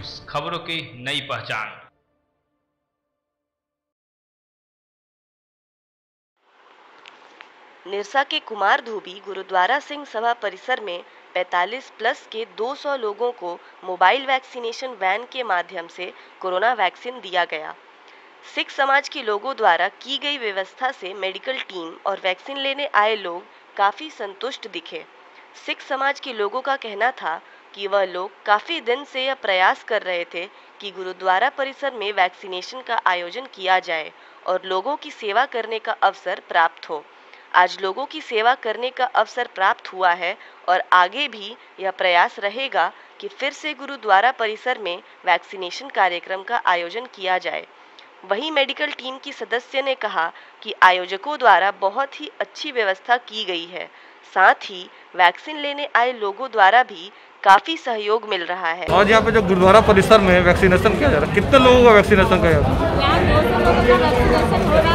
खबरों की नई पहचान। निरसा के कुमार धोबी गुरुद्वारा सिंह सभा परिसर में 45 प्लस के 200 लोगों को मोबाइल वैक्सीनेशन वैन के माध्यम से कोरोना वैक्सीन दिया गया। सिख समाज के लोगों द्वारा की गई व्यवस्था से मेडिकल टीम और वैक्सीन लेने आए लोग काफी संतुष्ट दिखे। सिख समाज के लोगों का कहना था कि वह लोग काफी दिन से यह प्रयास कर रहे थे कि गुरुद्वारा परिसर में वैक्सीनेशन का आयोजन किया जाए और लोगों की सेवा करने का अवसर प्राप्त हो। आज लोगों की सेवा करने का अवसर प्राप्त हुआ है और आगे भी यह प्रयास रहेगा कि फिर से गुरुद्वारा परिसर में वैक्सीनेशन कार्यक्रम का आयोजन किया जाए। वहीं मेडिकल टीम की सदस्य ने कहा कि आयोजकों द्वारा बहुत ही अच्छी व्यवस्था की गई है, साथ ही वैक्सीन लेने आए लोगों द्वारा भी काफी सहयोग मिल रहा है। आज यहाँ पे जो गुरुद्वारा परिसर में वैक्सीनेशन किया जा रहा है, कितने लोगों का वैक्सीनेशन किया जा रहा है? यहाँ 200 लोगों का वैक्सीनेशन हो रहा